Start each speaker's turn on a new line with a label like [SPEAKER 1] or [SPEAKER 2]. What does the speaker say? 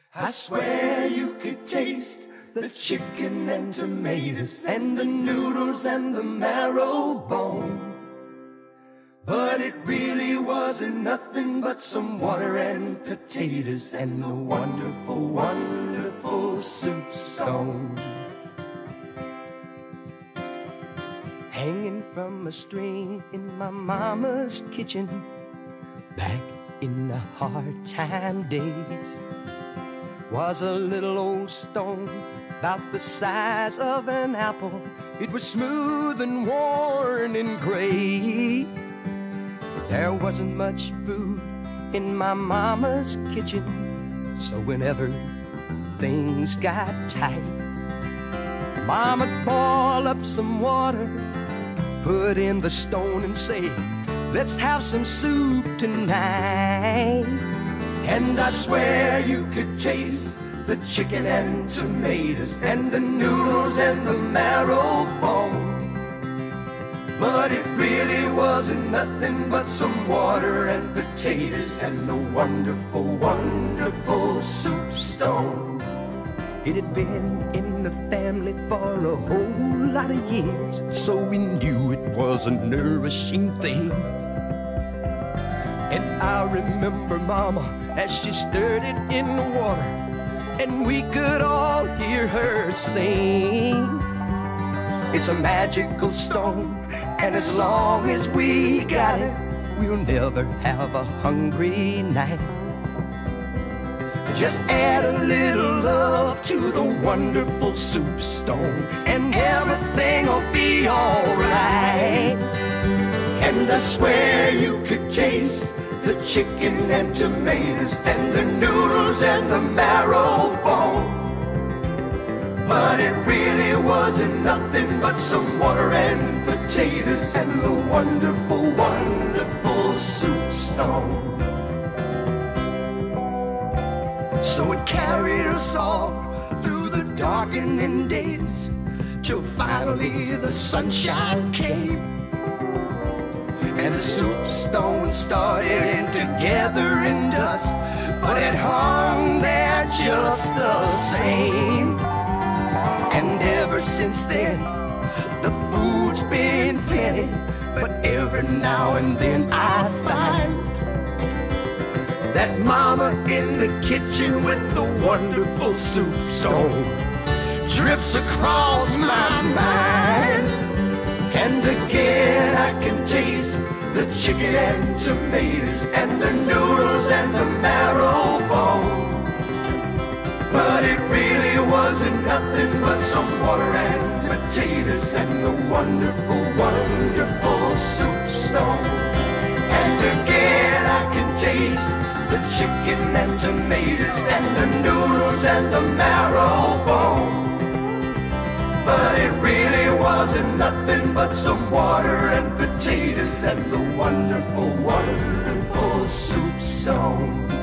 [SPEAKER 1] I swear you could taste the chicken and tomatoes and the noodles and the marrow bone. But it really wasn't nothing but some water and potatoes and the wonderful, wonderful soup stone. Hanging from a string in my mama's kitchen back in the hard time days was a little old stone about the size of an apple. It was smooth and worn and gray. There wasn't much food in my mama's kitchen, so whenever things got tight, Mama'd boil up some water, put in the stone and say, let's have some soup tonight. And I swear you could taste the chicken and tomatoes and the noodles and the marrow bone. But it really wasn't nothing but some water and potatoes and the wonderful, wonderful soup stone. It had been in the family for a whole lot of years, so we knew it was a nourishing thing. And I remember Mama as she stirred it in the water, and we could all hear her sing. It's a magical stone, and as long as we got it, we'll never have a hungry night. Just add a little love to the wonderful soup stone, and everything'll be alright. And I swear you could taste the chicken and tomatoes and the noodles and the marrow bone. But it really wasn't nothing but some water and potatoes and the wonderful, wonderful soup stone. So it carried us all through the darkening days till finally the sunshine came. And the soup stone started to gather in dust, but it hung there just the same. And ever since then, the food's been plenty, but every now and then I find that Mama in the kitchen with the wonderful soup stone drifts across my mind. And again I can taste the chicken and tomatoes and the noodles and the marrow bone. But it really wasn't nothing but some water and potatoes and the wonderful, wonderful soup stone. And again I can taste the chicken and tomatoes and the noodles and the marrow bone. But it really wasn't nothing but some water and potatoes and the wonderful, wonderful soup stone.